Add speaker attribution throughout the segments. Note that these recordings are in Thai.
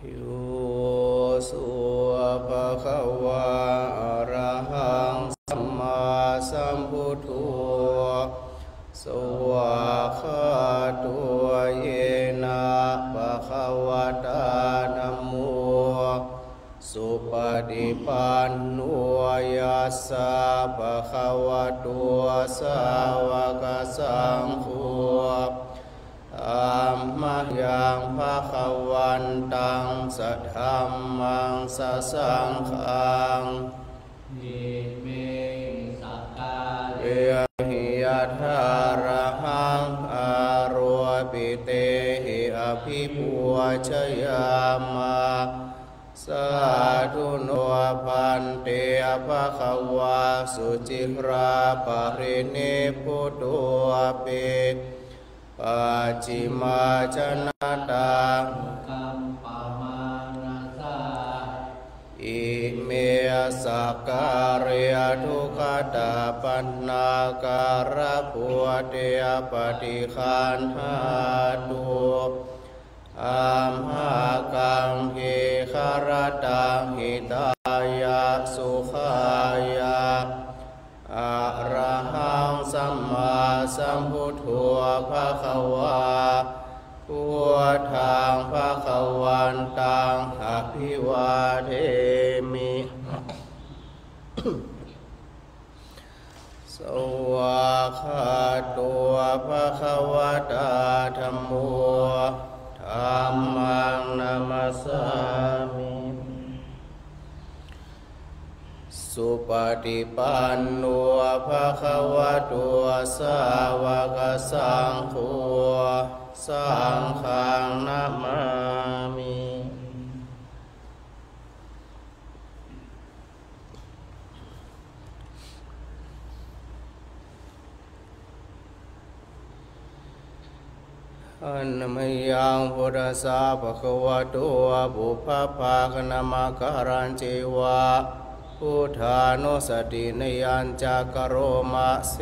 Speaker 1: ยุสุปะคะวะอะระหังสัมมาสัมพุทโธสวากขาโตเยนะภะคะวะตาธัมโมสุปฏิปันโนยัสสะภะคะวะโตสาวกสังโฆธัมมังยังภะคะวันตังสัทธัมมังสัสสังฆัง
Speaker 2: อิเมสักกา
Speaker 1: เอหิยัทธาระหังอาโรปิเตหิอภิปูชยามะสาธุโนพันเตภะคะวะสุจิราปรินิพพุตโตเปปัจฉิมาชนะตา
Speaker 2: กัมปะมานาสา
Speaker 1: อิเมสักการยทุกขตาปันนาการะปุเตยปฏิคันหาตุอัมหากังหิคารตังหิตายะสุขายะอะระหังสัมมาสัมพุทโธภะคะวะพุทธังภะคะวันตังอภิวาเทมิสวากขาโตภะคะวะตาธัมโมธัมมังนามัสสามิสุปฏิปันโนภะคะวะโตสาวกสังโฆสังฆังนะมามิอันนมยังพุทธสาภะคะวะโตบุพภาคณมการันเจวะพุทธานุสตินยัญจกโรมะเส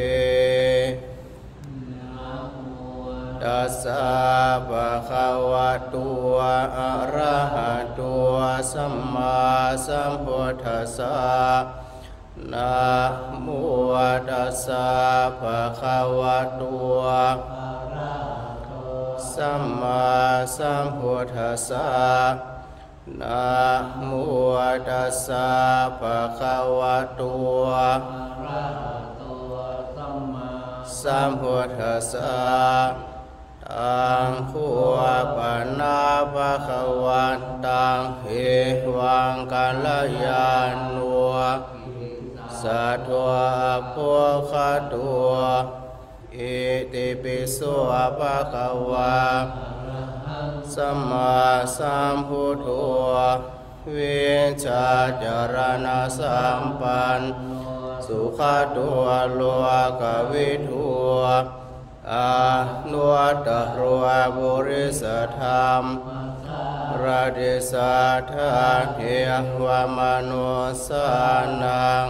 Speaker 1: ตัสสะภะคะวะโตอะระหะโตสัมมาสัมพุทธัสสะนะโมตัสสะภะคะวะโตสัมมาสัมพุทธัสสะนะโมตัสสะภะคะวะโตสัมพุทธัสสะตังคุปะนาภะคะวันตังเอวังกัลยาณัวสัทธะโภคตุอิติปิโสภะคะวะสัมมาสัมพุทโธวิชาจารณะสัมปันโนสุขตัวโลกวิทูอานุวัตโรบุริสธรรมราดิสัทธาเทวมนุสานัง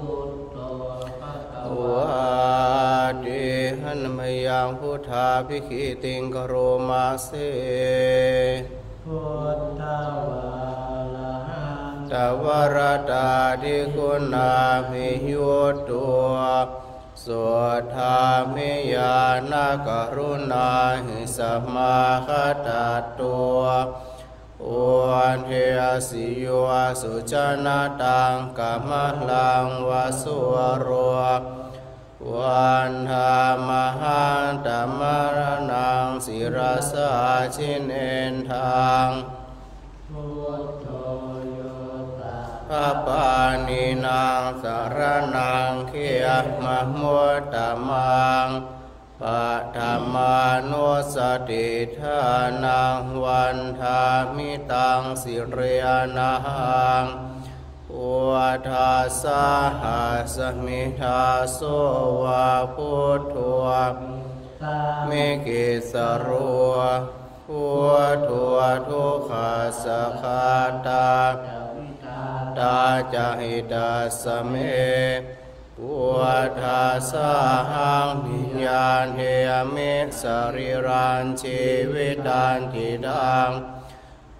Speaker 1: วาดิหันมยังพุทธาภิกขิติงกโรมาเส
Speaker 2: พุทธวาลาหัง
Speaker 1: ตวรตาดิคุณาภิยุตตัวสุธามิยานกรุณาหิสัมมาคตตัวโอวันเทสิโยสุจนะตังกัมลังวาสุวโรวันธามหันตมรณังศิรสาชินเอนทาง
Speaker 2: พุทโธโยตะ
Speaker 1: พระปานินางสารนังเขียมะมุตตมังปัฏฐามานุสติทานังวันธามิตังสิเรนังอุทาสาหัสมิทาโสวะพุทโธมิกิสโรพุทโธทุกขาสขาตาตาจหิตาสเมพุทธาสาหังวิญญาณเฮมิสรีรันชีวิตันติดัง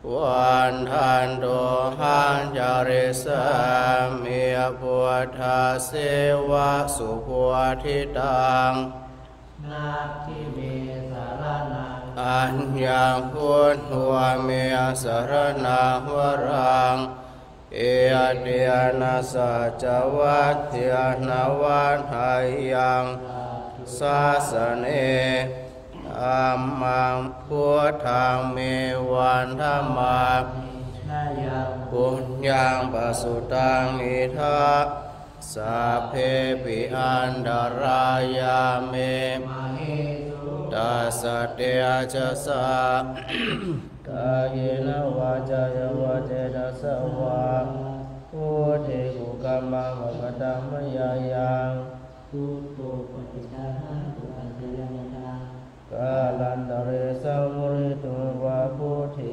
Speaker 1: วันทันโตหังจาริสามิพุทธาเสวะสุพุทธิตัง
Speaker 2: นาทิเมสารนัง
Speaker 1: อัญญังพุทโธเมสรณังวรังเอเดียนาสัจวัตเทียนาวันหายังสาสเนอัมมังพุทธังเมวันธรรมัง
Speaker 2: นายัง
Speaker 1: ปุญญังปสุตังอิทัสสะเพปิอันตรายาเมตัสสะเตจะสะกายนวาจายวาเจนะสวะพุทธิกุกัมมังมะตัมมยายัง
Speaker 2: พุทโธปฏิฆาหังตุอันเตยะตัง
Speaker 1: กาลันตเรสัมมุริตุวะพุทธิ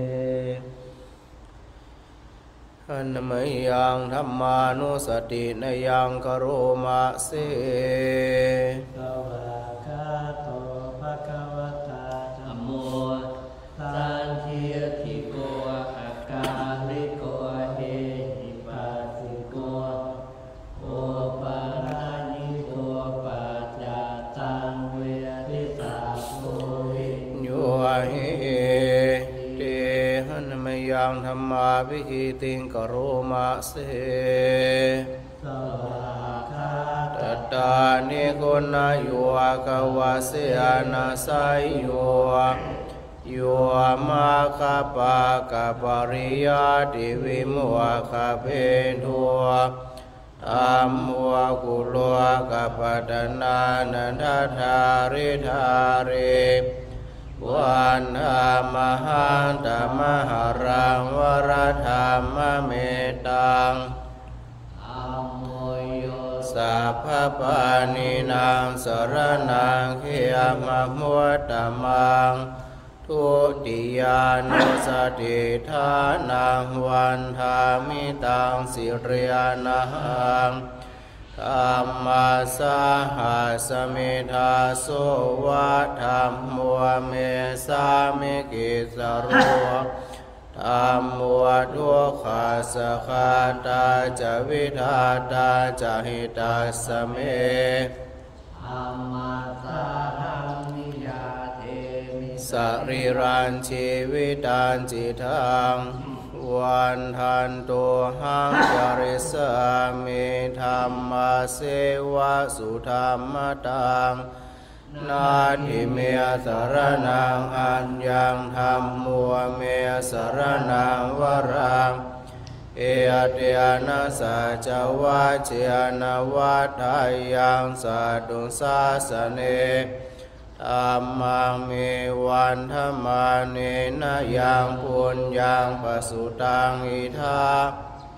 Speaker 1: อันมยังธัมมานุสตินยังกโรมะเส
Speaker 2: สวากาโตภะคะวะตาธัมโมสันทิทิโกอาการิโกเอหิปัสสิโกโอปาราณิโกปัจจตังเวริสาโภวิ
Speaker 1: โยหิเตหันมยังธัมมาวิหิติงกโรมะเส
Speaker 2: สวากา
Speaker 1: ตตานิโกนาโยกวาเสนาไสโยโยมาคาปะกะปริยาติวิโมคาเพทัวธัมโมกุโลกะปัตนานันทธาริธาริวันธรรมหันตมหารังวรธรรมเมตัง
Speaker 2: อัมโมโย
Speaker 1: สัพพปานินางสรนังเขมะมุตตมังทุติยานุสติทานังวันธามิตังสิริยานังธัมมาสหัสมิทาโสวะธัมโมเมสามิกิสโรธัมโมทุกขัสสะคาตาจะวิทาตาจะหิตัสสะเม
Speaker 2: ธัมมาสาหังนิยาเทมิ
Speaker 1: สรีรันชีวิตันจิตังวันทันโตหังจาริสามิธัมมาเสวะสุธัมมตังนาทิเมสรนังอัญญังธัมโมเมสรนังวรังเอเตียนะสัจวัจเจนะวัฏฐายังสัตตุสาสเนธัมมังเมวันธรรมาเนนะยังปุญญังปสุตังอิทัส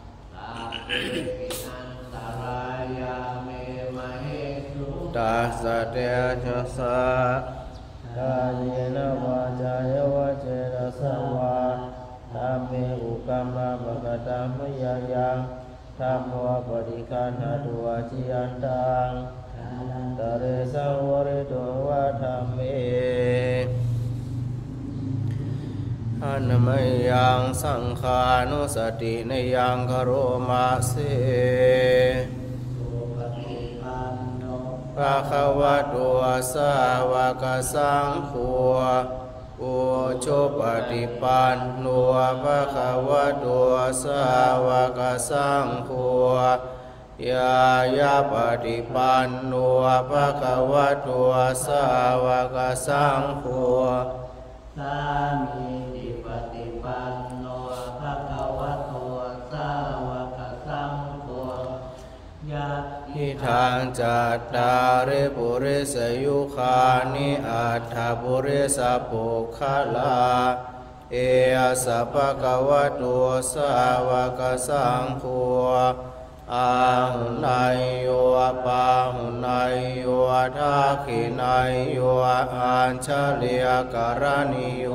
Speaker 1: ตัสสะเตจะสะกายนวาจายวาเจนะสวะธัมเมอุกัมมังมะกตัมมยายังธัมโมปฏิคันหะตุอาจิยันตังตเรสังวริโตวะธัมเมอันมยังสังขานุสตินยังกโรมะเสภะคะวะโตสาวกสังโฆอุชุปฏิปันโนภะคะวะโตสาวกสังโฆยายาปฏิปันโนภะคะวะโตสาวกสังโฆ
Speaker 2: สามีจิปฏิปันโนภะคะวะโตสาวกสังโฆยะ
Speaker 1: ทิทางจัตตาริปุริสยุคานิอัฏฐปุริสปุคขลาเอสัพพะคะวะโตสาวกสังโฆอาหุนายโยปาหุนายโยทักขินายโยอัญชลียการณิโย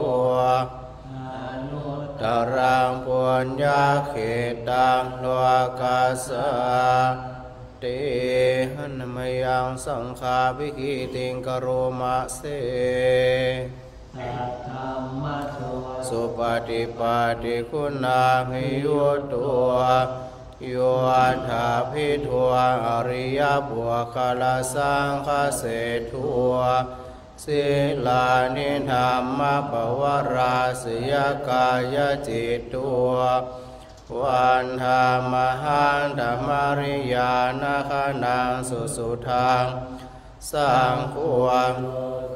Speaker 1: ตรังปุญญาเขตังโลกัสสะเตหันมยังสังฆาภิกิติงกโรมะเส
Speaker 2: สัทธัมมะโส
Speaker 1: สุปฏิปันติคุณาภิยุตตัวโยธาภิทัวอริยบุคลสังฆเสทัวศีลานิธรรมปวราสยกายจิตตัววันธรรมหันธรรมริยานาคนังสุสุทังสังฆัง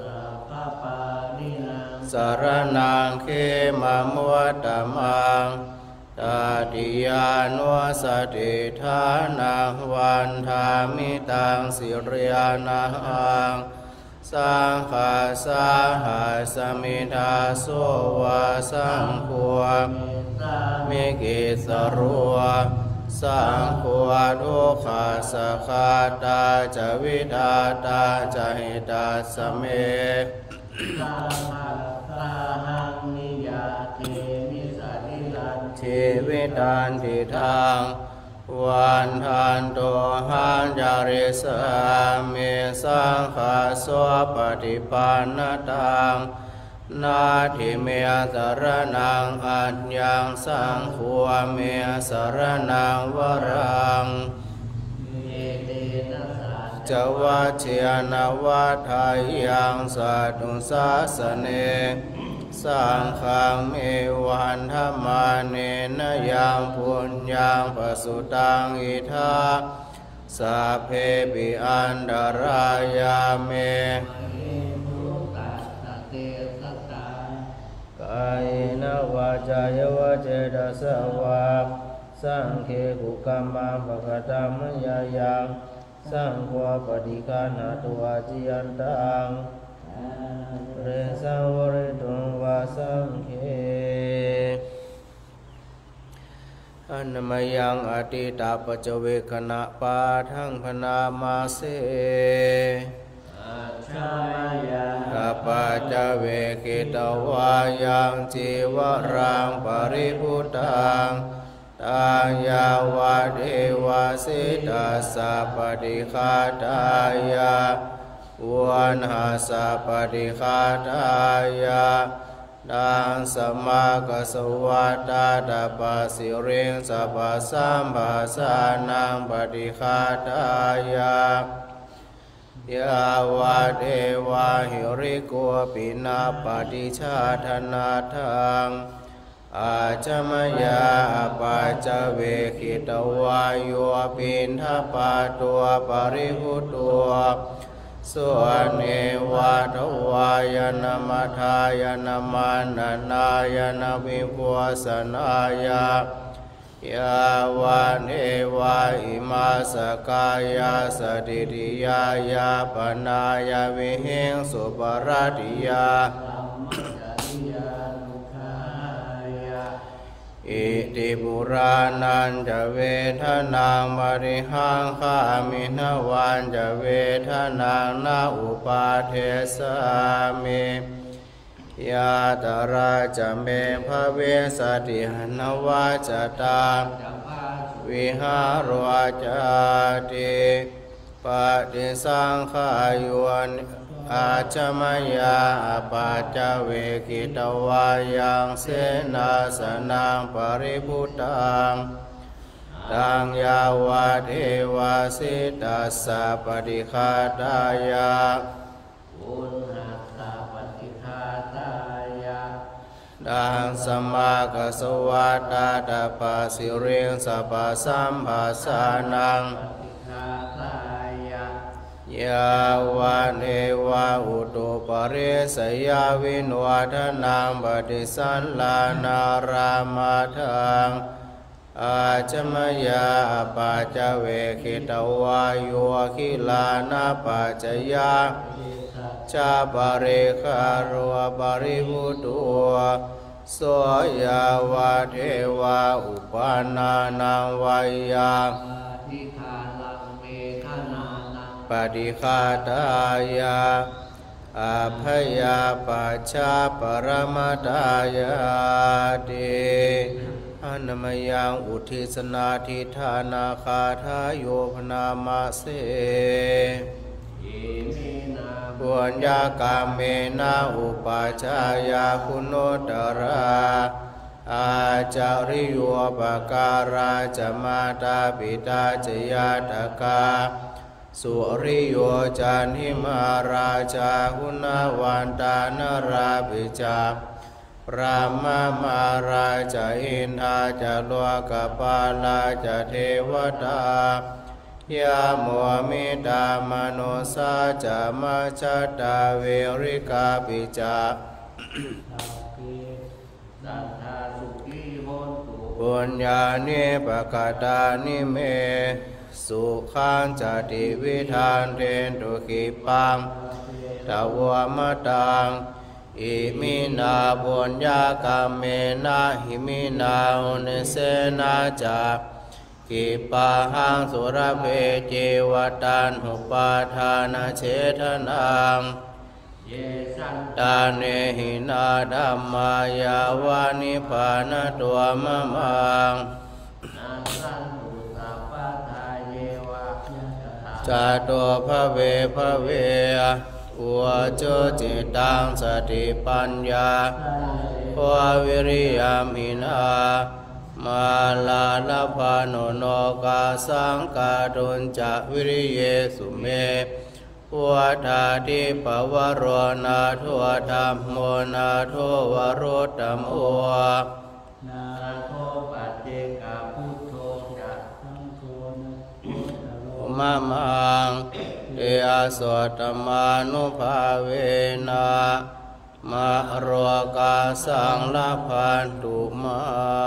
Speaker 1: สารนังเขมมุตตมังตาติยานุสติฐานังวันธามิตังสิริยานังสังฆาสาหัสมิทาโสวาสังฆังมิกิสรัวสังฆังทุกขาสคาตาจวิดาตาจหิตาสเมชีวิตันติทางวันทันโตหันจาริสามิสังฆาสวปฏิปันนตังนาทิเมสรนังอัญญังสังฆัวเมสรนังวรังจวัชเชนวัฏฐายังสัตตุสาสเนสังฆังเมวันธรรมาเนนยังปุญญังปสุตังอิทาสัพเพปิอันตรายาเมกายนวาจายวเจตสวาสังเคกุกรรมังปะกตัมยายังสังฆวปฏิฆานาตัวจิยันตังเรสังวริตุงวาสังเคอันมยังอติตาปัจเจเวคณะปาทังพนามาเสกัปปัจเจเวกิตวายังจีวรังปริพุตังตังยาวะเทวาสิตัสสะปฏิฆาตายาวันหาสะปฏิฆาตายาดังสมากสวัตตาตาปสิริงสัพพสัมภาสานังปฏิฆาตายายาวะเทวาหิริโกปินาปฏิชาธนาทังอาจมยาปัจจเวคิตวายุปินทปาตัวปริหุตัวส่วนเนวะทวายนมัทายนมานา นายนาวิปัสสนายายาวะเนวะอิมาสกายาสติติยายาปนายาวิหิงสุปรติยาอิติปุรานันจะเวทนามาริหังคามินวันจะเวทนานาอุปาเทสามิยาตราจะเมภเวสติหนวาจตาวิหารวาจติปฏิสังขายุนอาจมยาปัจจเวกิตวายังเสนาสนังปริพุตังตังยาวะเทวาสิตัสสะปฏิฆาตายาอุณหัสสะปฏิฆาตายาดังสมากสวัตตาตาปสิริงสัพพสัมภาสานังยาวะเนวะอุตุปะเรสยาวินวัฏนังปฏิสันลานารามาทังอาจมยาปัจจเวคิตวายุคิลานาปัจจยาชาปะเรคารวะปริพุตุโสยาวะเทวะอุปานานังวายาปฏิฆาตายาอาภยาปัจฉาปรมัตตายาติอนมยังอุทิศนาทิธานาคาทายโยพนามาเส
Speaker 2: อิมินา
Speaker 1: ปุญญากรรมเมนะอุปัชฌายาคุณุตตระอาจาริโยปการาจมาตาปิตาจยาตกาสุริโยจันทิมาราชาหุนวันตานราปิจาพระมามาราชาอินทาจาโลกปาลาจาเทวตายาโมมิตามโนสาจามาจัตตาเวริกาปิจา
Speaker 2: สัทธาสุขีโหนตุ
Speaker 1: ปุญญาณิปกตานิเมสุขังจติวิธานเทนตุขิปังตวมตังอิมินาปุญญากรรมเมนะหิมินาอุเนเสนาจากิปะหังสุรเภเจวตันหุปาทานาเฉทนัง
Speaker 2: เยสัน
Speaker 1: ตาเนหินาธัมมายาวานิพานตัวมะมัง
Speaker 2: นาสันตุสัพพทาเยวะ
Speaker 1: จาตุภเวภเวอุจจิตังสติปัญญาภววิริยามินามาลาลภาโนโนกาสังกาตุนจะวิริเยสุเมวัฏาทิปวโรนาทัวธรรมโมนาทัววรุตตมโอ
Speaker 2: นาโทปัจเจกาพุทโธจะสังโฆนะ
Speaker 1: มะมังเออาสวตมานุภาเวนะมะโรกาสังลพันตุมา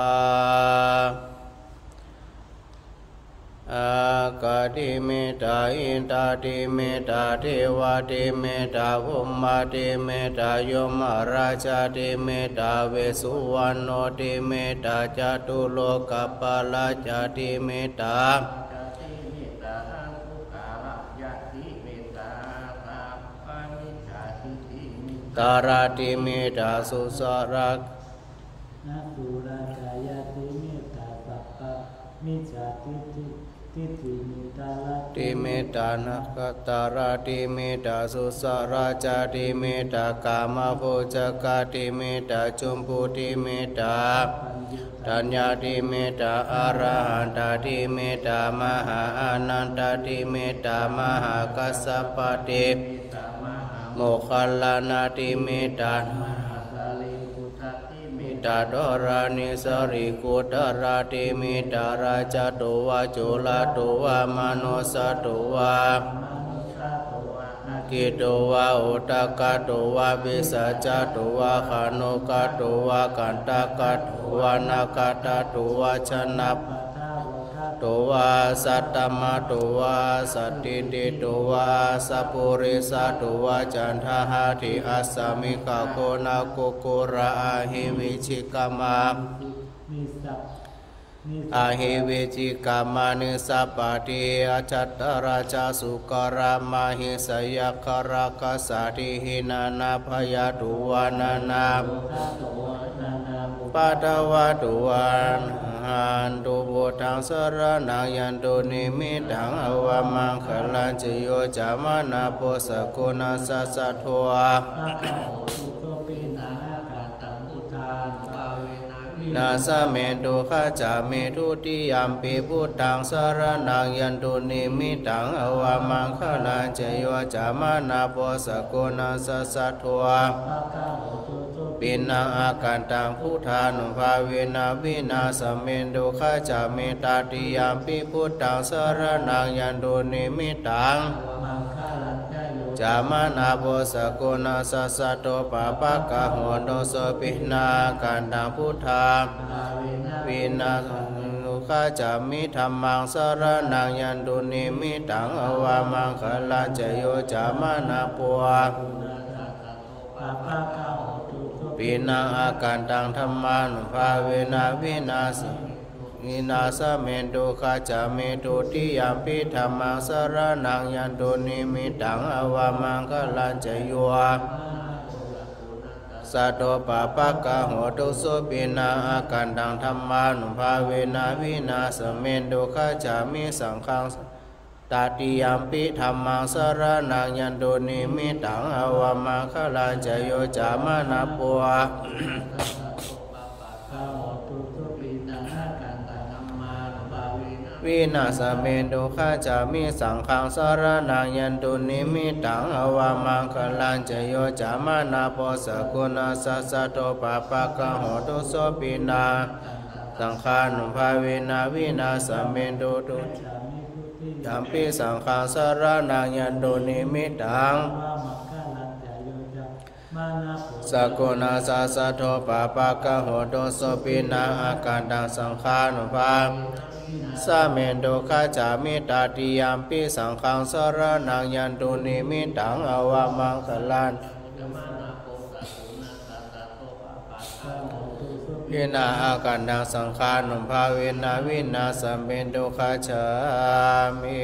Speaker 1: อากาติเมตาอินตาติเมตาเทวาติเมตาภุมมาติเมตายมราชาติเมตาเวสุวรรณติเมตาจตุโลกปาลาจติเมตาตาราติเมตาสุสรัก
Speaker 2: นาตุราชายาติเมตาสัพพะมิจฉาทิฏฐิเมตาลา
Speaker 1: ติเมตานักตาราติเมตาสุสราจาติเมตากามโภจกาติเมตาจุมพูติเมตาตัญญาติเมตาอรหันตติเมตามหาอนันตติเมตามหากัสสปติโมคคัลลานาติเมตาตาดรานิสริกุตราติเมตาราชตุวาจุลตุวามโนสตุวากิตุวาอุตกะตุวาวิสัจตุวาขานุกะตุวากันตะกะตุวานาคตะตุวาชนะตุวาสัตตมะตุวาสัตติติตุวาสัพพุริสตุวาจันทหะทิอัสสมิกะโกนากุกุระอาหิวิชิกามาอาหิวิจิกามานิสัพปะติอาจัตตราชาสุกรามาหิสยคราคัสสติหินานาภยตุวานานาปัตตวะตุวันหันตุบุตังสรณังยันตุนิมิตังอวามังคลังจโยจามานาโพสกุณาสัสสะโทอะนาสเมตุขจามิทุติยัมปิพุทธังสรณังยันตุนิมิตังอวามังคลังจโยจามานาโพสกุณาสัสสะโทอะปินังอาการตังพุทธานุภาเวนะวินาสเมตุขจามิตาติยัมปิพุทธังสรณังยันตุนิมิตังจามานาโพสกุณาสัสสะโตปะปะกะโหโตโสปินาการตังพุทธาวินานุขจามิธัมมังสรณังยันตุนิมิตังอวามังคลังจโยจามานาโพปินังอาการตังธัมมานุภาเวนะวินาสวินาสเมตุขจามิตุติยัมปิธัมมังสรณังยันตุนิมิตังอวามังคลังจโยสัตโตปะปะกะโหตุโสปินังอาการตังธัมมานุภาเวนะวินาสเมตุขจามิสังฆังตติยัมปิธัมมังสรณังยันตุนิมิตังอวามังคลังจโยจามนาปัววินาสเมตุขจามิสังฆังสรณังยันตุนิมิตังอวามังคลังจโยจามนาปัสสกุณาสัสสะโตปะปะกะโหตุโสปินาสังฆานุภาเวนะวินาสเมตุตุยัมปิสังฆังสรณังยันตุนิมิตังสกุณาสัสสะโตปะปะกะโหตุโสปินาอาการตังสังฆานุภาสเมตุขจามิตาติยัมปิสังฆังสรณังยันตุนิมิตังอวามังคลังยินาอาการดังสังฆานุภาเวนะวินาสเมตุขจามิ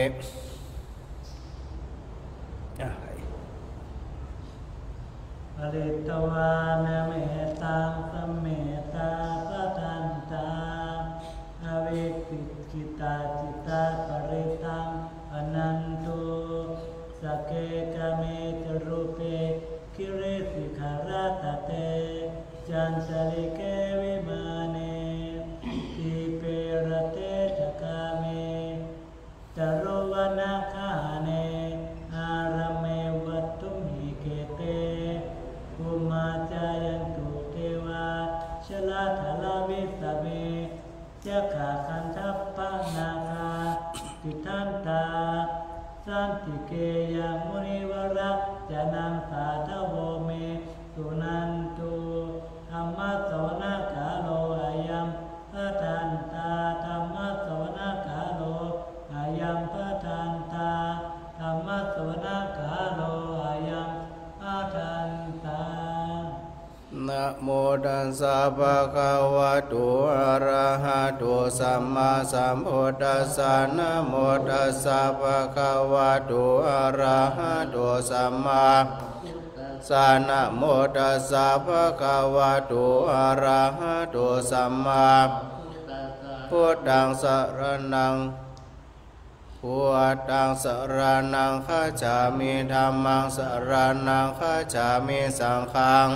Speaker 2: อริตวานะเมตังสัมเมตาปะทันตาอวิคิจิตาจิตาปริตังอนันตุสเกกะเมจรูเปคิริสิขารตเตจันสลิเกวิมาเนทิเปรเตจกาเมตโรวนาคาเนอารเมวัตตุมิเกเตภูมาจายันตุเทวาชลาธลาวิสเมจักขาคันทัปปะนาคาติทันตาสันติเกยังมุนิวรักจานังสาธโวเมสุนันตุธรรมะสวนาคาโลอายัมพะทันตาธรรมะสวนาคาโลอายัมพะทันตาธรรมะสวนาคาโลอายัมพะทันตา
Speaker 1: นะโมตัสสะภะคะวะโตอะระหะโตสัมมาสัมพุทธัสสะนะโมตัสสะภะคะวะโตอะระหะโตสัมมาสานะโมตัสสะภะคะวะโตอะระหะโตสัมมาพุทธังสรณังพุทธังสรณังคัจฉามิธัมมังสรณังคัจฉามิสังฆัง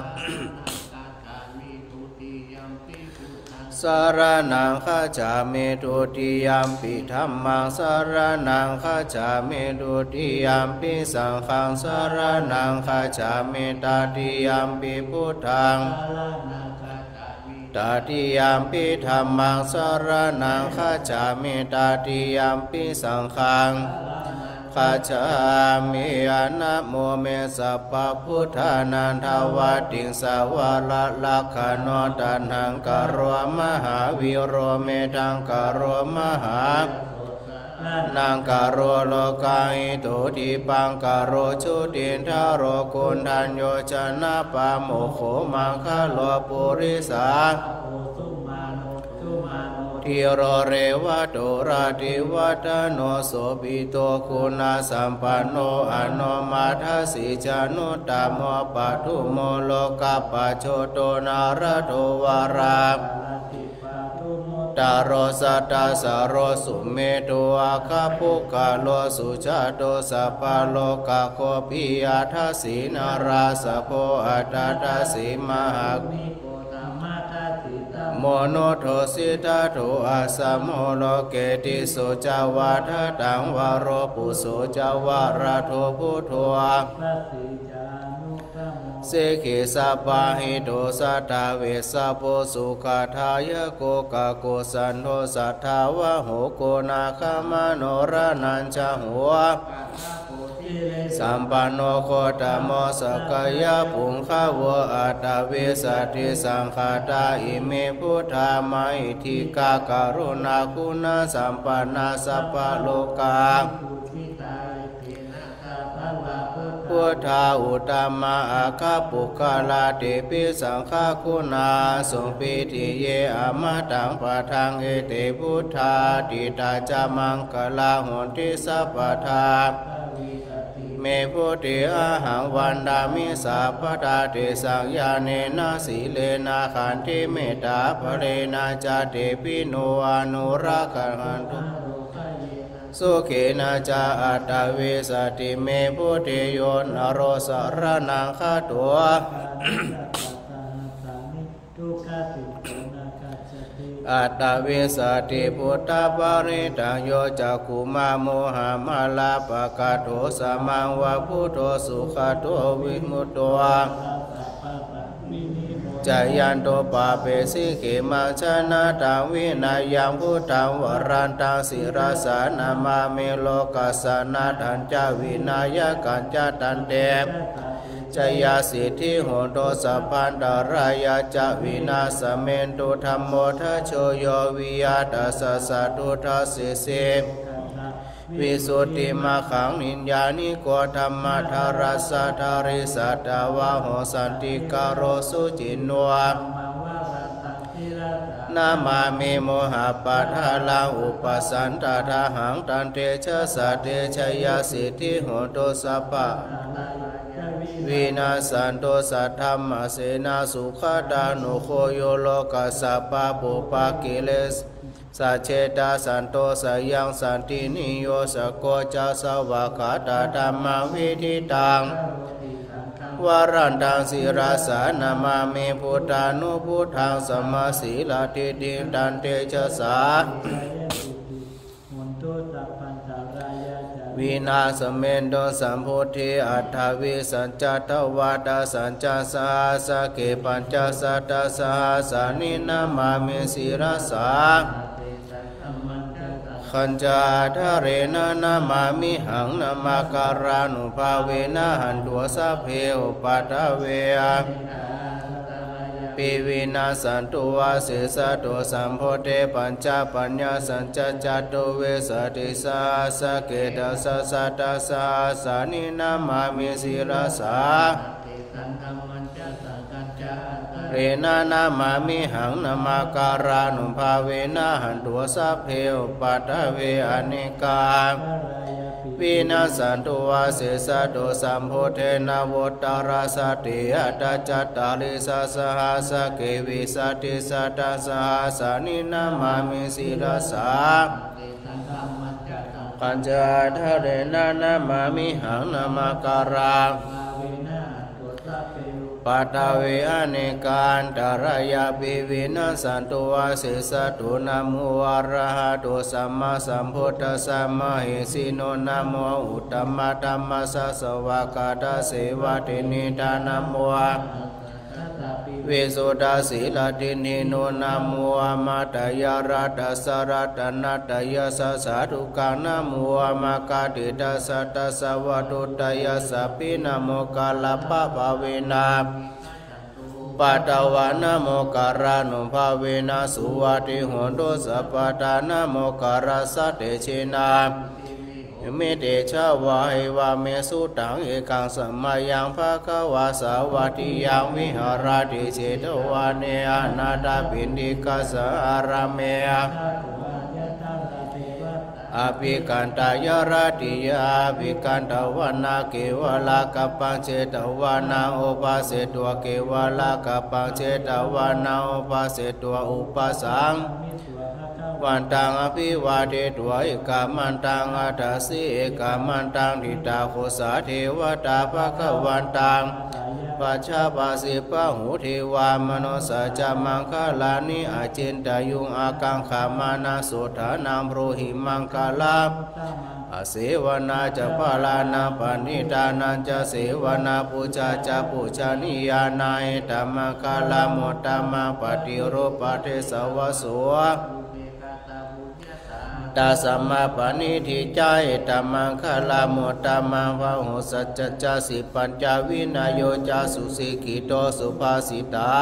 Speaker 1: สรณังคัจฉามิทุติยัมปิธัมมังสรณังคัจฉามิทุติยัมปิสังฆังสรณังคัจฉามิตติยัมปิพุทธังตติยัมปิธัมมังสรณังคัจฉามิตติยัมปิสังฆังคัจฉามิอะนะโมเมสัพพะพุทธานันทวัตติงสาวะละลักขณัตัณหังกโรมหาวิโรเมตังกโรมหานังกโรโลกาหิตุติปังกโรชุตินทโรกุณทัญโยชนะปะโมโขมังคะโลปุริสาทิโรเรวะโตราติวัตโนโสปิโตคุณาสัมปันโนอโนมัทสิจานุตตโมปัทุโมโลกปัจโชโตนารโทวาราตารโรสัตตาสโรสุเมโตอาคาภุกาโลสุชาโตสัพพะโลกาโคปิยัทสีนาราสโพอัตตาสีมหาโมโนโทสิตาโทอาสัมโมโลเกติโสจาวาทตังวโรปุโสจาวาราโทพุทโธเสขิสัพพะหิโตสัตตาเวสะโพสุขทายโกกะโกสันโทสัทธาวะโหโกนาคามโนรานัญจหัวสัมปันโนโคตโมสกายะปุงขาวะอัตตเวสัตถิสังฆาตาอิเมพุทธามัยทิกาการุณาคุณาสัมปันนาสัพพะโลกาพุทธาอุตตมะอาคาปุคลาเตปิสังฆคุณาสงปิติเยอมตังปะทังเอเตพุทธาติตาจามังกลาหุนติสัพพทาเมพุทธิอาหังวันดามิสัพพทาเตสังญาเนนะสีเลนะขันธิเมตตาภเรนะจาเตปิโนอนุรักขันตุสุขีนาจาอัตตวิสติเมพุทธิโยนโรสรนังคาตัวอัตตวิสติพุทธปริตังโยจักขุมาโมหะมาลาปะกะโตสมังวะพุทโธสุขโตวิมุตโตจายันโตปะเปสิเขมังชนะตังวินายังพุทธังวรันตังศิรสานามาเมโลกัสสนาทันจาวินายกัญจตันเตจยาสิทธิโหตุสัพพันตรายาจวินาสเมนตุธรรมโมทัชโชโยวิยาตัสสะสัตตุทัสสิเสวิสุทธิมาขังนิญญานิโกธรรมธารัสสะธาริสัตตวะโหสันติกาโรสุจินวะนามามิโมหะปัฏฐาลังอุปสันตถาหังตันเตชะสัตเตชยสิทธิโหตุสัพพะวินาสันโตสัทธัมมเสนาสุขดานุโคโยโลกัสสะปะปุปะกิเลสสัจเจตาสันโตสยังสันตินิโยสโกจาสวะคาตาธรรมวิธิตังวารันตังศิราสานามาเมพุทธานุพุทธังสมาสีลาติติตันเตชะสาวินาสเมนโดสัมพุทธิอัฏฐวิสัญจทวาตาสัญจสาสะเกปัญจสัตตสาสานินามามิศิรสาขัญจาทะเรนะนามามิหังนามาการานุภาเวนะหันตัวสัพเพอุปัฏฐเวปิวินาสันตุวาเสสะโตสัมโพเทปัญจปัญญาสัญจจัตตุเวสติสาสะเกตัสสะสัตตสาสานินามามิศิรสาเรนะนามามิหังนามาการานุภาเวนะหันตัวสัพเพอุปัฏฐเวอเนกาวินาสันตุวาเสสะโตสัมโพเทนะโวตาราสติอัตจัตตาลิสสหสะเกวิสติสัตตสหสานินามามิศิรสาปัญจทะเรนะนามามิหังนามาการาปัตตเวอเนกาอันตรายาปิวินาสันตุวาเสสะโตนะโมอะระหะโตสัมมาสัมพุทธัสสะมะเหสิโนนะโมอุตตมะธัมมัสสะสวากาตาเสวะเทนิทานะโมวิสุทธาสีลาตินิโนนะโมอะมาตยารัตสะรัตนัตยะสัสสะทุกขานะโมอะมะกาติตัสสะตัสสะวะตุตยะสัพพินะโมกาลปะภาเวนะปัตตวานะโมการานุภาเวนะสุวัติโหตุสัพพทานะโมการัสสะเตเชนะเมเตชะวะเหวะเมสุตังเอกังสัมมายังภะคะวะสาวัติยังวิหารติเจตวาเนอนาถปิณฑิกัสสะอาราเมอภิกันตายรติยาอภิกันตวนาเกวลากัปปังเจตวานาอุปาเสตัวเกวลากัปปังเจตวานาอุปาเสตัวอุปสังวันตังอภิวาเทตัวเอกามันตังอัตสิเอกามันตังดิตาโคสาเทวตาภคะวันตังปัจฉาปาสิปะหูเทวามโนสัจจมังคลานิอาจินตายุงอากังขามานาสุธานังโพหิมังคลาอาเสวนาจะปาลานาปณิตานันจะเสวนาปูชาจะปูชานิยานาเอตัมมังคลาโมตตมังปฏิโรปะเทสวะโสตาสัมมาปณิทิจายตัมมังคลาโมตตมังวะโหสัจจาสิปัญจวินัยโยจาสุสิกิโตสุภาสิตา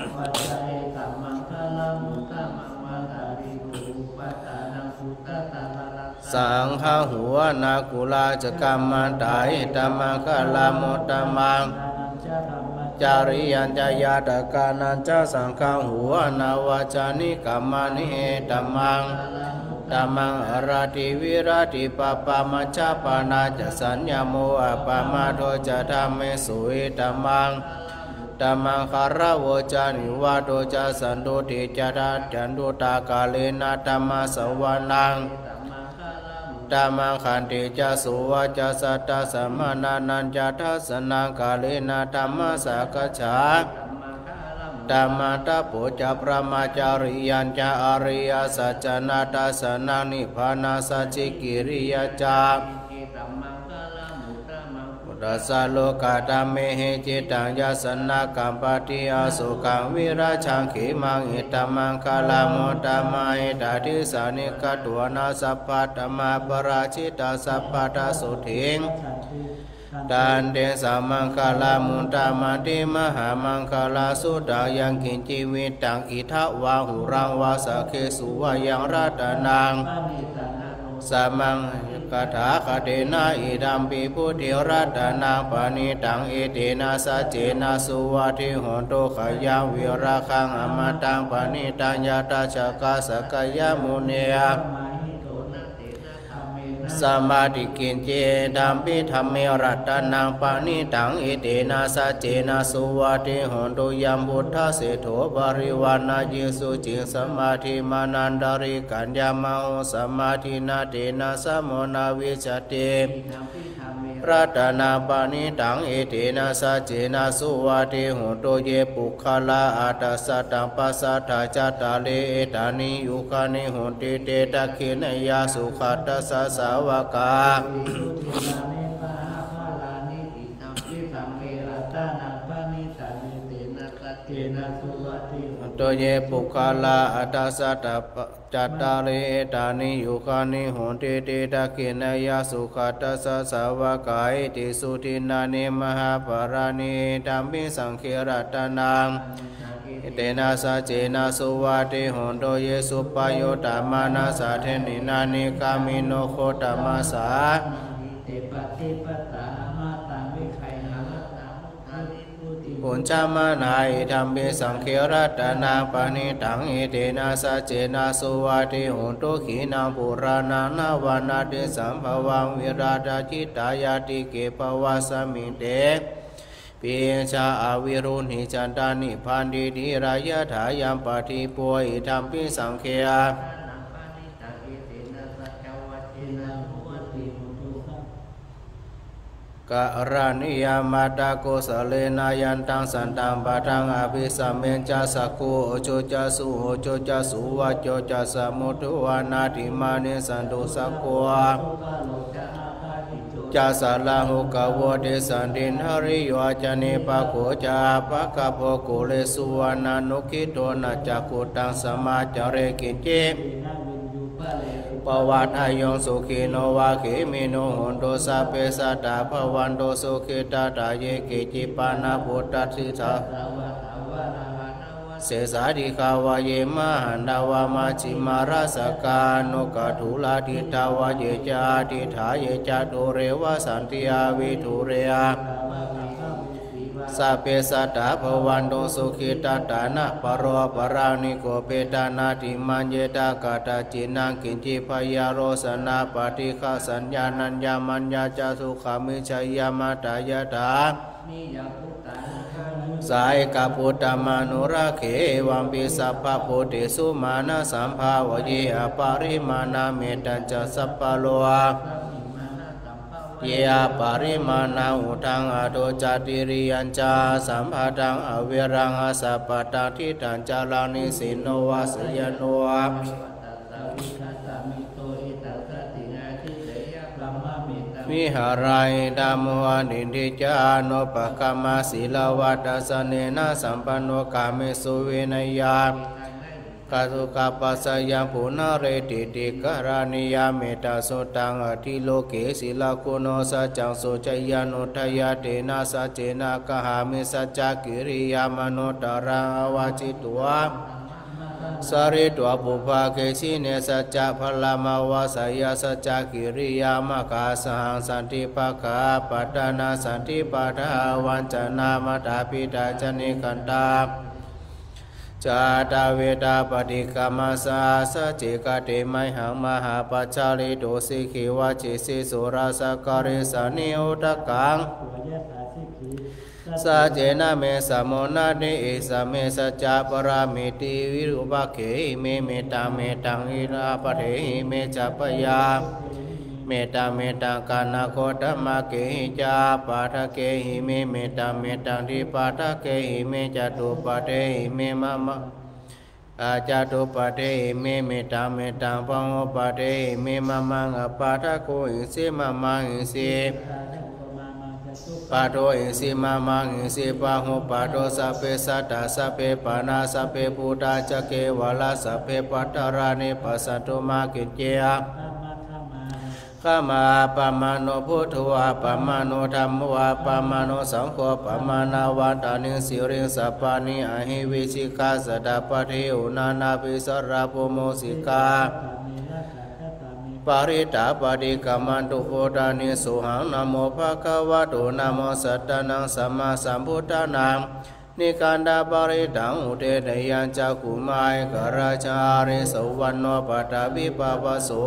Speaker 1: สังฆหัวนากุลาจะกรรมันตายตัมมังคลาโมตตมังจาริยัญจายาตกานัญจสังฆหัวนาวาจานิกัมมานิตัมมังตัมมังอรติวิรติปปามัจจปานาจะสัญญโมอปามาโทจะธรรมเมสุยตัมมังตัมมังคารวจานิวาโตจะสันตุติจาราจันตุตากาเลนะตัมมาสวานังตามังขันติจะสุวัจสัตตสมานานันจะทัสสนังกาเลนะธรรมสักฉาธรรมตาปุจจปรมาจาริยัญจะอริยสัจนาตัสสนังนิพพานาสัจจิกิริยจารัสสะโลกาธรรมเมหิจิตังยัสสนะกัมปติอาสุขังวิราชังขิมังอิตมังคาลาโมตมาอิตาทิสานิกัตวนาสัพพะธรรมาปราชิตาสัพพะตสุถิงดันเดสามังคาลามุตตมาติมหามังคาลาสุดายังกินจิวิตังอิทะวาหุรังวาสเคสุวายังรัตนังสามังคาถาคเทนะอิดัมปิพุทธิรัตนังปานิตังเอเตนะสัจเจนะสุวัติโหตุขยังวิราคังอมตังปานิตัญญาตาชกาสกยมุเนียสมาธิกินเจดัมปิธรรมเมรัตนังปานิตังเอเตนะสัจเจนะสุวัติโหตุยัมพุทธะเสโถปริวานายิสุจิสมาธิมานันดาริกัญญามโหสมาธินาเตนะสมโนวิจติรัตนาปานิตังเอเตนะสัจเจนะสุวัติโหตุเยปุคลาอัตสัตตังปัสสัทธาจัตตาเลเอตานิยุคานิโหติเตตะขินยาสุขัตตสสาวกาโตเยปุคลาอัตสัตตจัตตาเลเอตานิยุคานิโหติเตตะขินยาสุขัตตสสาวกาอิติสุทินานิมหาปรานิธัมมิสังฆรัตนังเตนะสัจเจนะสุวัติโหตุเยสุปโยตมานาสาเทนินานิกามิโนโคตมัสสาปุญจามานาอิธัมปิสังฆรัตนังปานิตังเอเตนะสัจเจนะสุวัติโหตุขีนังปุรานังนาวานาติสัมภวังวิราชจิตายาติเกภวะสมิเตปิชาอวิรุณิจันตานิพันธิธิรายะถายัมปฏิปัวอิธัมปิสังฆยากะรานิยามาตาโกสเลนายันตังสันตังปะทังอภิสัมเมจัสสะโคโอโจจัสสุโอโจจัสสุวะโจจัสสะมุทุวานาติมานิสันตุสักโกจัสสะลาหุกะวะเดสันตินหริโยจเนปะโคจาปะกะโพโกเลสุวานานุคิโตนะจักขุตังสมาจาเรกิเจปวัตายงสุขีโนวาขิมิโนโหตุสัพเพสัตตาภวันโตสุขิตาตาเยกิจิปานาพุทธัสสิทาเสสาดิคาวะเยมหันดาวามาชิมาราสกานุกทุลาทิตาวะเยจาทิถาเยจาตุเรวะสันติอาวิทุเรอาสัพเพสัตตาภวันโตสุขิตาตานะปโรปรานิโกเปตานาติมัญเยตากาตาจินังกินจิพยาโรสนาปฏิฆาสัญญานัญญามัญญาจาสุขามิชัยยามาตายตาสายกพุทธมานุราเขวัมปิสัพพะโพธิสุมาณสัมภาวเยอปาริมาณเมตัญจสัพพะโลเยอปาริมาณอุทังอโตจติริยัญจาสัมภตังอเวรังอสัพพตังทิตัญจาลานิสิโนวาสยโนวิหารายดามวานิทิจานุปกรรมศีลวัตสเนนะสัมปันโนกาเมสุเวนยาคาสุขปัสสยามปุณเรติติกรานิยาเมตตาสุตังอธิโลเกศิลาคุโนสัจจังสุจยานุทยาเตนะสัจเจนะกหามิสัจจกิริยามโนตรังอวาจิตวะสริตวปุภาเกชิเนสัจจะพลามาวาสยาสัจจกิริยามกาสังสันติภคาปัตตนาสันติปัฏฐาวันจนามาตาปิตาจนิกันตาจาตาเวตาปฏิกรรมสาสจิกเตไมหังมหาปัจจาริโตสิขิวาจิสิสุราสการิสานิอุตกังสัจเจนะเมสมโมนาเนอิสเมสัจจะปรามิติวิรุปะเขเมเมตังอิราปะเทเมจัปปยาเเมตตาเมตตากานาโคตมะเกหิจาปาทะเกหิเมเมตตาเมตตังทิปาทะเกหิเมจตุปะเทหิเมมะมะอาจาตุปะเทหิเมเมตตาเมตตังปังโอปะเทหิเมมะมังอปาทะโกหิสิมะมังหิสิปาโตอิสิมามังอิสิปะหุปาโตสัพเพสัตตาสัพเพปานาสัพเพพุทธาจักเกวะลาสัพเพปัตตารานิปัสสัตตุมากิจเจยข้ามาปะมาโนพุทโธปะมาโนธัมโมปะมาโนสังโฆปะมานาวัตานิสิริสัพพานิอหิวิชิกาสดาปะเทอุนานาภิสราภโมสิกาปาริตาปฏิกรรมันตุโพธานิสุหังนะโมภะคะวะโตนะโมสัตตานังสัมมาสัมพุทธานังนิการดาปริตังอุเทนยัญจักขุมายกราชาริสวันโนปัตตวิปปะโส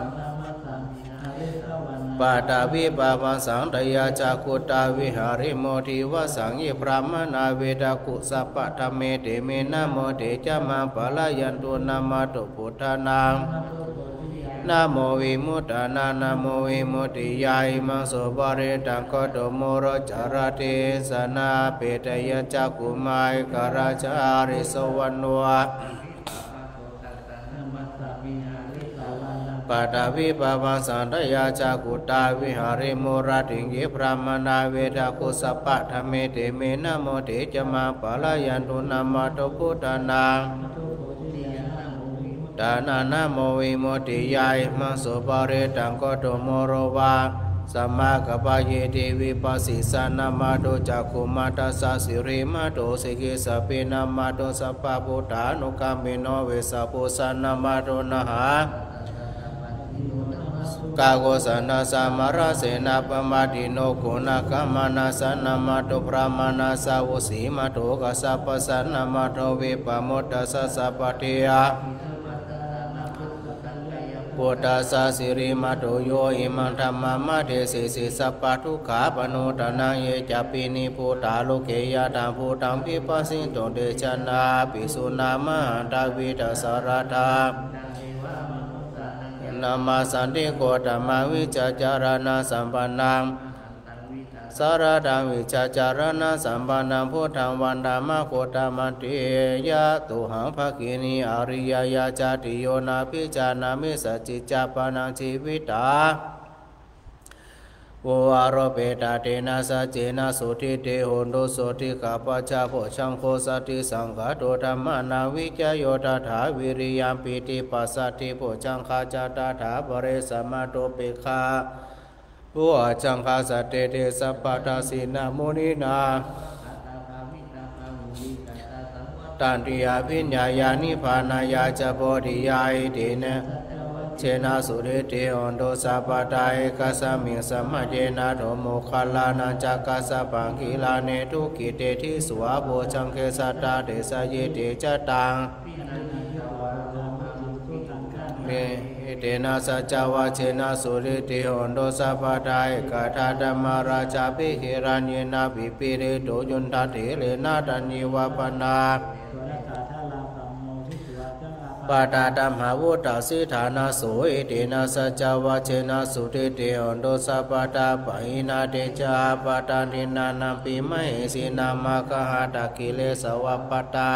Speaker 1: ปัตตวิปปะสังตยาจักขุตาวิหาริโมทิวสังยิพรามนาเวดากุสัพพะธรรมเมเตเมนะโมเตจามังปะลายันตุนามาตุพุทธานังนะโมวิมุตตานะโมวิมุตติยาอิมังโสปะเรตังโคตโมโรจารติสนาเปตยจักขุมายกราชาริสวันโนปัตตวิปปะสันตยาจักขุตาวิหาริโมรติงยิพรามนาเวดาคุสัพพะธรรมเมเตเมนะโมเตจามังปะลายันตุนามาตุพุทธานังดานานะโมวิมุตติยาอิมังโสปะเรตังโคตโมโรวาสัมมากัปปะเยติวิปัสสิสานามาโตจักขุมาตัสสะสิริมาโตสิกิสัพเพนามาโตสัพพะพุทธานุกัมมิโนเวสะโพสานามาโตนะหากาโกสันนาสามาราเสนาปมาติโนโกนาคามานาสนามาโตพระมานาสาวสีมาโตกัสสะปะสันนามาโตวิปโมตตัสสะสัพพะเทยะพุทธัสสะสิริมาโตโยอิมังธัมมัมมะเทสิสิสัพพะทุกขาปโนทนังเยจัปปินิพุทธาโลเกยะตังพุทธังปิปัสสิโตเตชะนาปิสุนามะหันตวิทัสสะระธานามาสันติโกตมังวิจจารณะสัมปันนังสารดังวิจจารณะสัมปันนังพุทธังวันธรรมโคตมันติยะตุหังภคินีอริยยาจติโยนาภิจานามิสัจจิจาปานังชีวิตาโวอารเปตาเตนะสัจเจนะสุทิเตโหนโดสุทิกาปัจจาโพชังโคสัตติสังฆโตธรรมานาวิจโยตถาวิริยามปิติปัสสัตติโพชังคาจาตถาปเรสมาโตเปคาผู้จังคาสัตเตเตสัพพะทาสีนามุนีนาตันติยาภิญญายานิพานายาจะโพธิยาอิเตนะเชนะสุริเตโอนโดสัพพะทาเอกสมิงสัมมาเจนะโธโมคาลานันจักกัสสะปังคีลาเนทุกิเตทิสวะโพชังเคสัตตาเตสะเยเตจตังเตนะสัจจวะเชนะสุริเตโอนโดสัพพะทาเอกธาธรรมราชาภิหิรัญเยนะภิปิเรโตยุนทะเถเรนะตัญญิวะปนาปาตาตัมหาวุตสิฐานาโสเอเตนะสัจจวะเชนะสุริเตโอนโดสัพพะทาปะหินาเตจาปาตานินานัมปิมเหสีนามะคหะตะกิเลสวัปปตา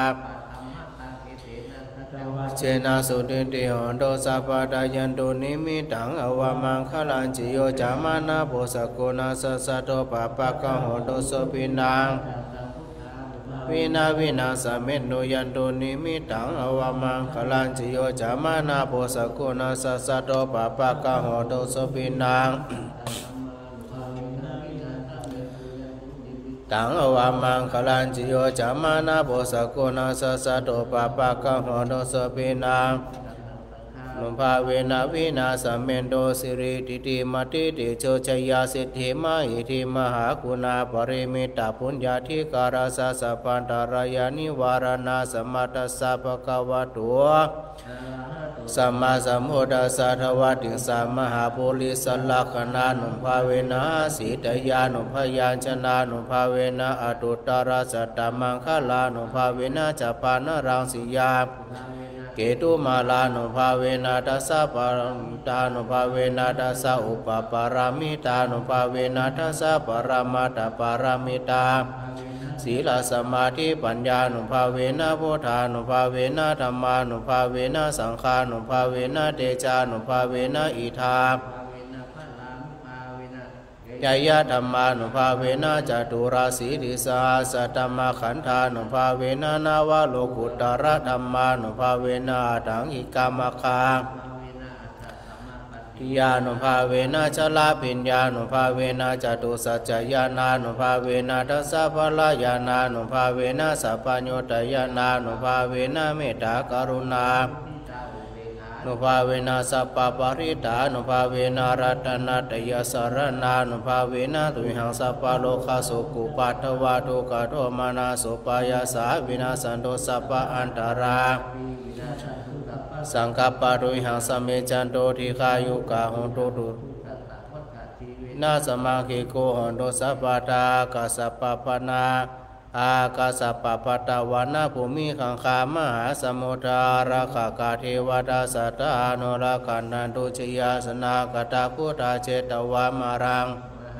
Speaker 1: เชนะสุติเตโอนโดสัพพะทายันตุนิมิตังอวามังคลังจิโยจามานะโพสโกนาสัสสะโตปะปะกะโหโตโสปินังวินาวินาสเมโนยันตุนิมิตังอวามังคลังจิโยจามานะโพสโกนาสัสสะโตปะปะกะโหโตโสปินังตังอวามังคลังจิโยจามานะโพสโกนาสัสสะโตปะปะกะโหโตโสปินังนุภาเวนะวินาสเมนโตสิริติติมติติโชชยาสิทธิมาหิธิมหาคุณาปริมิตาปุญญาธิการาสะสัพพันตารายานิวารณาสมัตตสัพพะคะวะโตสัมมาสัมพุทธัสสะทวัติสัมมหาปุริสลักขณานุภาเวนะสีตยานุพยัญชนะนุภาเวนะอตุตตรสัตตมังคลานุภาเวนะจัปปานรังสียาเกตุมาลานุภาเวนะทัสสะปารามิตานุภาเวนะทัสสะอุปปารามิตานุภาเวนะทัสสะปรามาตปารามิตาศีลสมาธิปัญญานุภาเวนะพุทธานุภาเวนะธัมมานุภาเวนะสังฆานุภาเวนะเตจานุภาเวนะอิทา ยายะธรรมานุภาเวนะจตุราสีดิสาสัตตมขันธานุภาเวนะนาวะโลกุตระธรรมานุภาเวนะตังอิกามคาทิยานุภาเวนะชลาปิญญานุภาเวนะจตุสัจจญาณานุภาเวนะทัสสะพลายานานุภาเวนะสัพพโญตญาณานุภาเวนะเมตตากรุณานุภาเวนะสัพพปริตานุภาเวนะรัตนะตยสรณานุภาเวนะตุหังสัพพโลกาสุกุปัฏฐวาทุกขโทมานาสุปายาสาวินาสันโตสัพพอันตราสังกัปปะตุหังสเมจันโตทิคายุกาหนตุตุนาสมาคิโกหนตุสัพพตากาสัพพปนาอากาสัพพปตวานาภูมิขังคามหาสมุทาราคากาเทวดาสัตตานุราคันนันตุชยาสนากตาพุทธาเจตวามารัง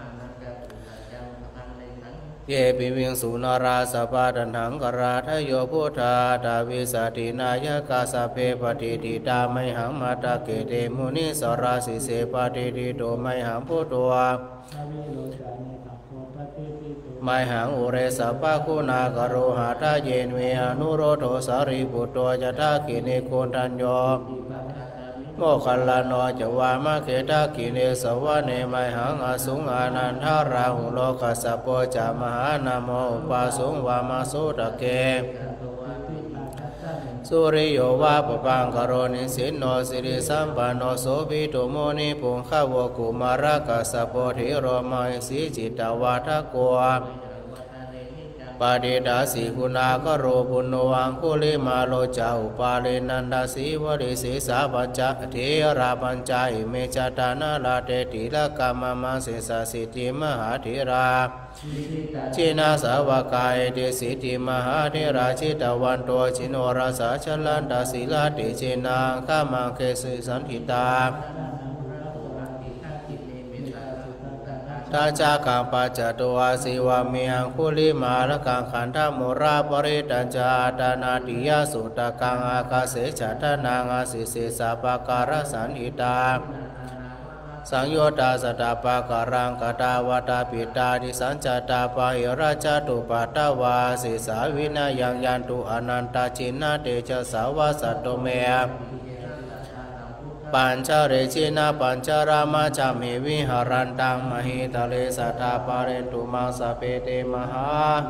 Speaker 1: เยปิวิงสุนาราสปาดันหังกราทโยพุทธาดาวิสตินายกาสเพปฏิทิตาไมหังมาตาเกเตมุนิสราสิเสปฏิทิโตไมหังพุทโธไมหังอุเรสปะคุณากโรหะทะเยนเวอนุโรโธสารีปุตโตจะทะกิเนโกนทัญโยโมคัลลานอจวามะเขตะกิเนสวะเนไมหังอสุงอานันทาราหุโลกัสสะโปจามหานามโมอุปาสุงวามาสุตะเกสุริโยวาปปังกโรนิสินโนสิริสัมปันโนโสภิตุโมนิปุงขะโวกุมารกัสสะโพธิโรมาสิจิตวาทะโกปาดิดาสีคุณากโรปุณวังคุลิมาโลจาอุปาเลนันดาสีวริสีสาปัญจเทราปัญจอิเมจตานาลาเตติละกามมังเสสสิติมหาเถราชินาสาวกายเดสิติมหาเถราชิตวันโตชิโนราสาชลันดาสีลาเตเจนาข้ามังเคสุสันทิตาตาจากังปัจจตัวสิวามีอังคุลิมาลกังขันธมุราปริตัญจาตานาติยสุตกังอากาเสจัตนางอาสิเสสะปะการสันหิตาสังโยตาสตาปะการังกตาวตาปิตาดิสัญจตาปะหิราชตุปัตตวาสิสาวินายังยันตุอนันตชินาเตจสาวาสัตโตเมปัญจเรชินาปัญจรามาจามิวิหารันตังมหิตเลสัทธาปาเรนตุมังสเปเตมหา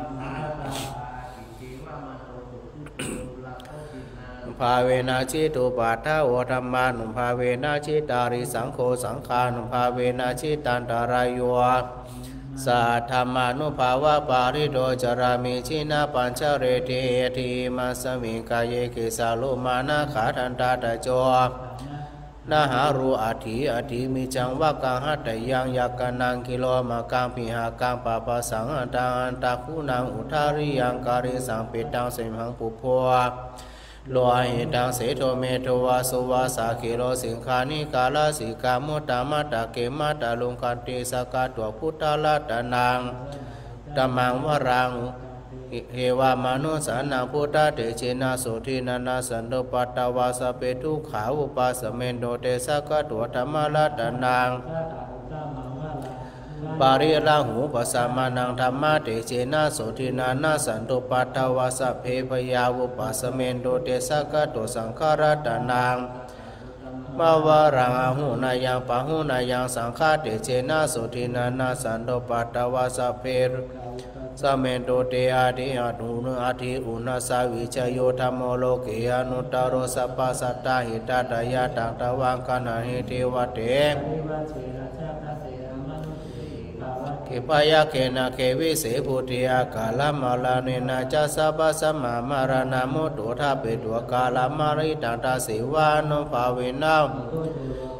Speaker 1: ภาเวนะชิตุปัฏฐาวธรรมานุภาเวนะชิตาริสังโฆสังฆานุภาเวนะชิตันตรายโยสัทธามานุภาวะปาริโดจรามิชินาปัญจเรติทิมัสมิกายเกสาลุมานะขาทันตาตะโจนาหารูอาทิมิจังวะกังหัตยังยักกันังกิโลมากังปิหากังปะปะสังอันตังอันตะคูนังอุทาริยังการิสังปิตังเสมังปุพโพโลหิตังเสโทเมโทวาสุวาสาคิโลสิงคานิกาลสิกามุตตมัตตะเกมัตตะลุงกันติสกาตัวพุทธลัตตนังตัมมังวรังเฮวามนุสานังพุทธเตเชนะโสทินานาสันโดปัตตวาสเปทุขาอุปาสเมนโดเตสกะตัวธรรมลัตตนังปาริลาหูปสัมมานังธรรมะเตเชนะโสทินานาสันโดปัตตวาสเพพยาอุปาสเมนโดเตสกะตัวสังฆรัตตนังมาวารังอาหูนายังปะหูนายังสังฆาเตเชนะโสทินานาสันโดปัตตวาสเพสเมนโตเตอาทิอาตุนอาทิอุณสาวิชโยธรรมโลเกอนุตตโรสัพพสัตตาหิตาตยาตังตวังกันาหิเทวเตกิปายะเกนะเกวิเสภูติอากาลมาลาเนนะจัสสะปะสัมมามารานามุตโตทาเปตัวกาลมาริตังตาเสวานุภาเวนะ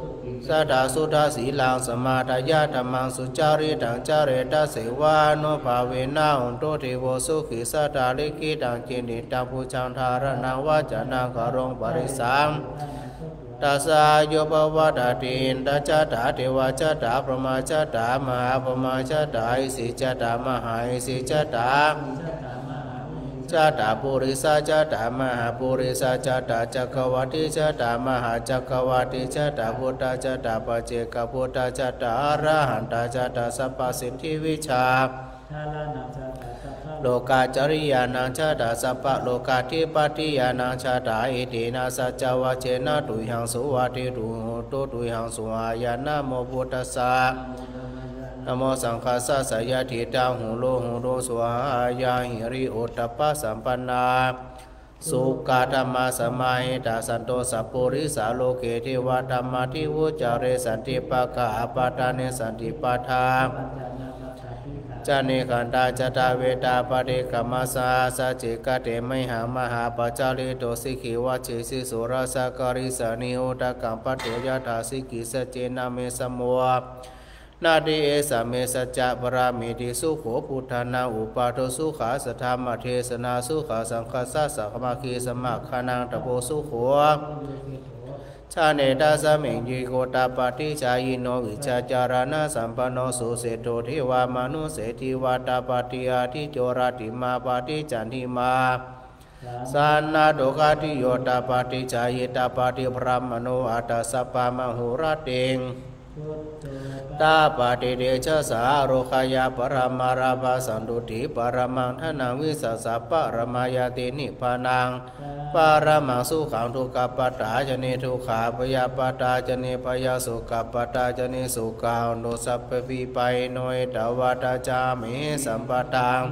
Speaker 1: สัทธาสุทธาสีลังสมาทายาธรรมังสุจาริตังจาเรตเสวานุภาเวนะหุนตุเทโวสุขิสัทธาลิขิตังจินิตังปุจังธารนังวาจานังกรงปริสังตัสสะโยภวะตตินตัจจตาเทวะจัตตาพรหมจัตตามหาพรหมจัตตาอิสิจัตตามหาอิสิจัตตาจัตตาปุริสจัตตามหาปุริสจัตตาจักขวัฏฏิจัตตามหาจักขวัฏฏิจัตตาพุทธจัตตาปัจเจกพุทธจัตตาอรหันตจัตตาสัพพสิทธิวิชาโลกาจริยานังจัตตาสัพพะโลกาธิปติยานังจัตตาอิตินาสัจจวัจเจนะตุยังสุวัติตุตุยังสุอาญานะโมพุทธัสสะนะโมสังฆัสสะสยะทิตังหุโลหุโรสวายาหิริโอตตัปปะสัมปันนาสุขะธรรมะสมัยตาสันโตสัพปุริสาโลเกเทวะธรรมะทิวุจาเรสันติปะกะอปาทานิสันติปะทาจานิขันตาจตาเวตาปฏิกรรมสาสัจจิกเตมิหังมหาปัจจาริโตสิกิวัจฉิสุรสกริสานิโอตกัมปัตโตยะถาสิกิสัจเจนะเมสมัวนาดิเอสเมสัจจะปรามิติสุโขพุทธานาอุปาโทสุขาสธรรมเทศนาสุขาสังฆสัสสะมาคีสมัคคานังตโพสุโขชาเนตาสมิงยีโกตาปฏิชายโนวิชาจารณะสัมปันโนสุเสโตเทวามนุเสติวาตาปฏิอาทิโจรติมาปฏิจันทิมาสานาโดกาติโยตาปฏิชายตาปฏิพรามโนอัตสัพพมหุรติงตาปฏิเดชะสาโรคายาปรามาราภาสันตุติปรมังทนังวิสัสสะปรมายาตินิพพานังปรมังสุขังทุกขปัตตาจเนทุกขาปยาปัตตาจเนปยาสุขปัตตาจเนสุขาโนสัพพวิปัยโนเอตวัตจามิสัมปตัง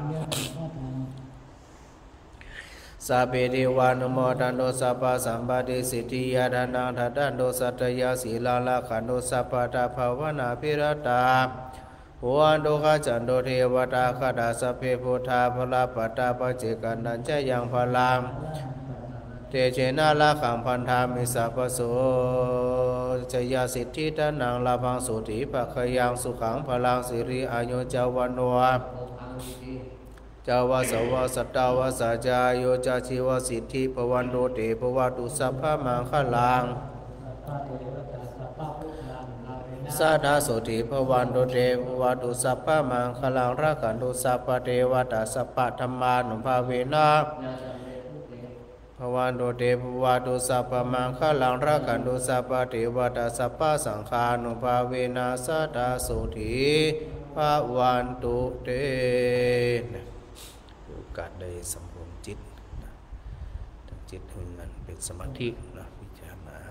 Speaker 1: สัพเพเทวานุโมทันโตสัพพะสัมปติสิทธิยาทานังทัตตันโตสัตยาสีลาลาขันโตสัพพะตาภาวนาภิรตาวันโตขจันโตเทวตาคตาสัพเพพุทธาภลาปัตตาปัจเจกันนันจะยังพลังเตเจนะละขังพันธามิสัพพโสจยาสิทธิตานังลาภังสุติภคยังสุขังพลังสิริอายุจาวันโนจาวาสวาสตาวาสัจจายโยจาชีวสิทธิภวันโตเตภวตุสัพพะมังคลังสัทธาสุติภวันโตเตภวตุสัพพะมังคลังรักขันตุสัพพะเทวตาสัพพะธรรมานุภาเวนะภวันโตเตภวตุสัพพะมังคลังรักขันตุสัพพะเทวตาสัพพะสังฆานุภาเวนะสัทธาสุติภวันโตเตการได้สำรวมจิตจิตให้มันเป็นสมาธินะพิจารณา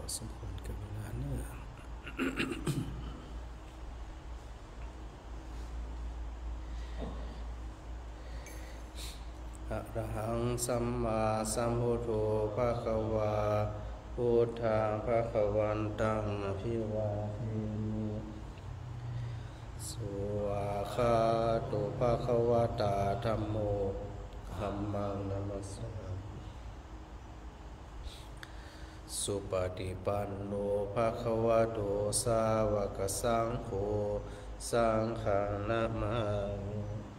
Speaker 1: สมควรกับเวลาเนื้ออะระหังสัมมาสัมพุทโธภะคะวาพุทธังภะคะวันตังอะภิวาเทมิสุอาคาตุภะคะวตาธัมโมธัมมังนัมสสามิสุปฏิปันโนภะคะวะโตสาวกสังโฆสังฆังนะมามิ